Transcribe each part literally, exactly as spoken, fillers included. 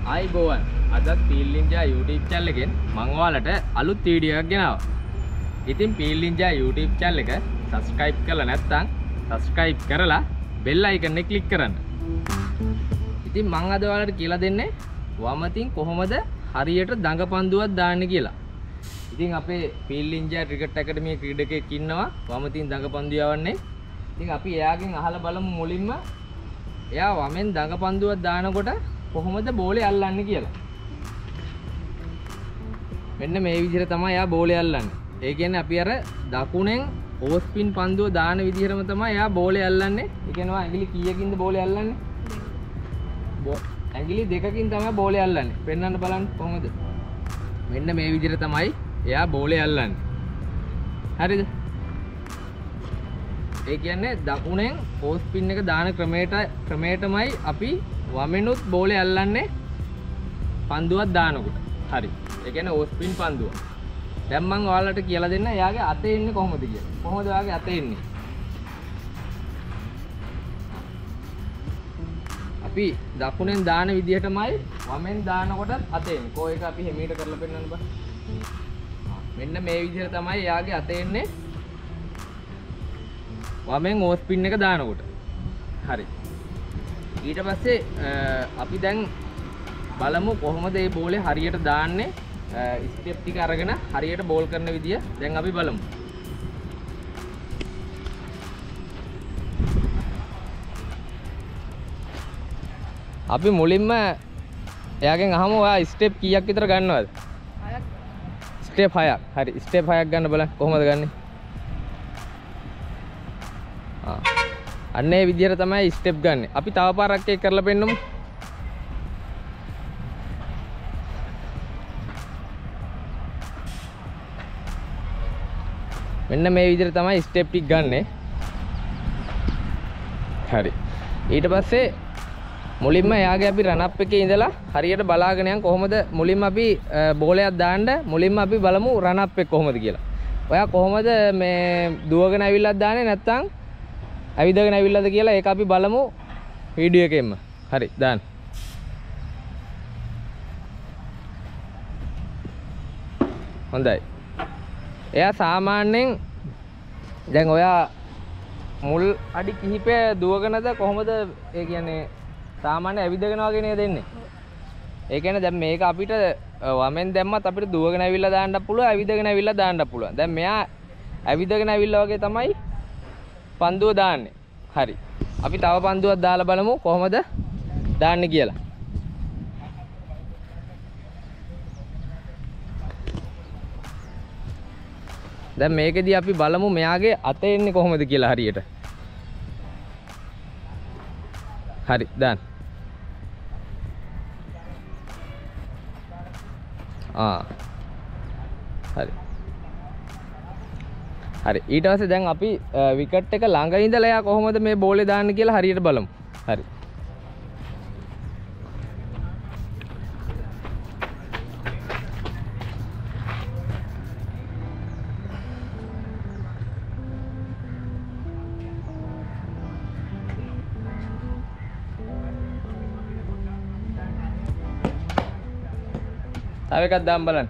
ආයිබෝවන් අදත් peel Ninja YouTube channel එකෙන් මම ඔයාලට අලුත් වීඩියෝ එකක් ගෙනාවා. ඉතින් පීල් නින්ජා YouTube channel එක subscribe කරලා නැත්නම් subscribe කරලා bell icon එක click කරන්න. ඉතින් මම අද ඔයාලට කියලා දෙන්නේ වමතින් කොහොමද හරියට දඟපන්දුවක් දාන්නේ කියලා. ඉතින් අපේ පීල් නින්ජා ක්‍රිකට් ඇකඩමියේ ක්‍රීඩකයෙක් ඉන්නවා වමතින් දඟපන්දු යවන්නේ. ඉතින් අපි එයාගෙන් අහලා බලමු මුලින්ම එයා වමෙන් දඟපන්දුවක් දානකොට කොහොමද බෝලේ අල්ලන්නේ කියලා. මෙන්න මේ විදිහට තමයි එයා බෝලේ අල්ලන්නේ. ඒ කියන්නේ අපි අර දකුණෙන් ඕස් ස්පින් පන්දුව දාන විදිහටම තමයි එයා බෝලේ අල්ලන්නේ. ඒ කියනවා ඇඟිලි කීයකින්ද බෝලේ අල්ලන්නේ? ඇඟිලි දෙකකින් තමයි බෝලේ අල්ලන්නේ. පෙන්වන්න බලන්න කොහොමද? මෙන්න මේ විදිහට තමයි එයා බෝලේ අල්ලන්නේ. හරිද? ඒ කියන්නේ දකුණෙන් ඕස් ස්පින් එක දාන ක්‍රමයට ක්‍රමයටමයි අපි වමෙනුත් බෝලේ අල්ලන්නේ පන්දුවක් දානකොට. හරි. ඒ කියන්නේ ඕස් ස්පින් පන්දුව. දැන් මම ඔයාලට කියලා දෙන්න එයාගේ අතේ එන්නේ කොහොමද කියලා. කොහොමද ඔයාගේ අතේ එන්නේ? අපි දකුණෙන් දාන විදිහටමයි වමෙන් දානකොටත් අතේ එන්නේ. කෝ එක අපි හිමීට කරලා පෙන්නන්න බෑ. මෙන්න මේ විදිහට තමයි එයාගේ අතේ එන්නේ. වමෙන් ඕස් ස්පින් එක දානකොට. හරි. ඊට පස්සේ අපි දැන් බලමු කොහොමද මේ බෝලේ හරියට දාන්නේ. ස්ටෙප් ටික අරගෙන හරියට බෝල් කරන විදිය දැන් අපි බලමු. අපි මුලින්ම එයාගෙන් අහමු ඔයා ස්ටෙප් කීයක් විතර ගන්නවද? හයක්. ස්ටෙප් හයක්. හරි. ස්ටෙප් හයක් ගන්න බලන්න කොහොමද ගන්නෙ? ආ. අන්න ඒ විදිහට තමයි ස්ටෙප් ගන්න. අපි තව පාරක් ඒක කරලා පෙන්නමු. මෙන්න මේ විදිහට තමයි ස්ටෙප් ටික ගන්නෙ. හරි. ඊට පස්සේ මුලින්ම එයාගේ අපි රන් අප් එකේ ඉඳලා හරියට බලාගෙන යන් කොහොමද මුලින්ම අපි බෝලයක් දාන්න මුලින්ම අපි බලමු රන් අප් එක කොහොමද කියලා. ඔයා කොහොමද මේ දුවගෙන ඇවිල්ලා දාන්නේ නැත්නම් ඇවිදගෙන ඇවිල්ලාද කියලා ඒක අපි බලමු වීඩියෝ එකෙන්ම. හරි දාන්න. හොඳයි. එයා සාමාන්‍යයෙන් දැන් ඔයා මුල් අඩි කිහිපය දුවගෙනද කොහොමද ඒ කියන්නේ සාමාන්‍ය ඇවිදගෙන වගේ නේද එන්නේ? ඒ කියන්නේ දැන් මේක අපිට වමෙන් දැම්මත් අපිට දුවගෙන ඇවිල්ලා දාන්නත් පුළුවන් ඇවිදගෙන ඇවිල්ලා දාන්නත් පුළුවන්. දැන් මෙයා ඇවිදගෙන ඇවිල්ලා වගේ තමයි පන්දුව දාන්නේ. හරි. අපි තව පන්දුවක් දාලා බලමු කොහොමද දාන්නේ කියලා. දැන් මේකෙදී අපි බලමු මෙයාගේ අතේ එන්නේ කොහොමද කියලා හරියට. හරි දාන්න. ආ. හරි. හරි ඊට පස්සේ දැන් අපි විකට් එක ළඟ ඉඳලා එයා කොහොමද මේ බෝලේ දාන්නේ කියලා හරියට බලමු. හරි. තව එකක් දාන්න බලන්න.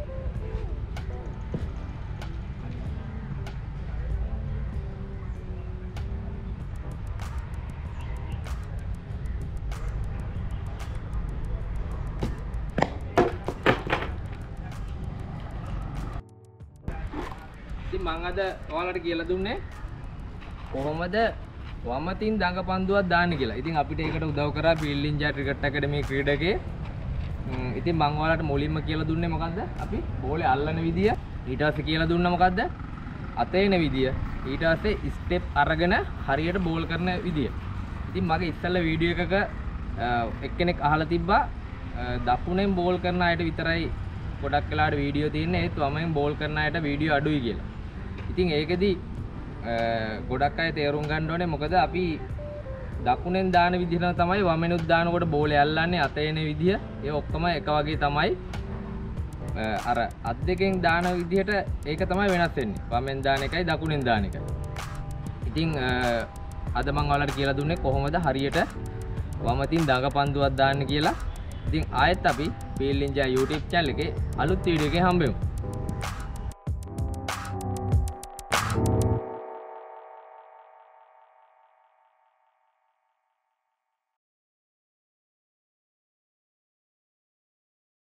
මම අද ඔයාලට කියලා දුන්නේ කොහොමද වමතින් දඟපන්දුවක් දාන්නේ කියලා. ඉතින් අපිට ඒකට උදව් කරා පීල් නින්ජා ක්‍රිකට් ඇකඩමියේ ක්‍රීඩකයෙක්. ඉතින් මම ඔයාලට මුලින්ම කියලා දුන්නේ මොකද්ද? අපි බෝලේ අල්ලන විදිය. ඊට පස්සේ කියලා දුන්නා මොකද්ද? අතේන විදිය. ඊට පස්සේ ස්ටෙප් අරගෙන හරියට බෝල් කරන විදිය. ඉතින් මගේ ඉස්සෙල්ලා වීඩියෝ එකක එක්කෙනෙක් අහලා තිබ්බා දකුණෙන් බෝල් කරන අයට විතරයි ගොඩක් වෙලාවට වීඩියෝ තියෙන්නේ. ඒත් වමෙන් බෝල් කරන අයට වීඩියෝ අඩුයි කියලා. ඉතින් ඒකෙදි ගොඩක් අය තේරුම් ගන්න ඕනේ මොකද අපි දකුණෙන් දාන විදිහම තමයි වමෙනුත් දානකොට බෝලේ අල්ලන්නේ අතේ එන විදිහ ඒ ඔක්කොම එක වගේ තමයි අර අත් දෙකෙන් දාන විදිහට ඒක තමයි වෙනස් වෙන්නේ වමෙන් දාන එකයි දකුණෙන් දාන එකයි. ඉතින් අද මම ඔයාලට කියලා දුන්නේ කොහොමද හරියට වමතින් දඟපන්දුවක් දාන්න කියලා. ඉතින් ආයෙත් අපි Field Ninja YouTube channel එකේ අලුත් වීඩියෝ එකේ හම්බෙමු.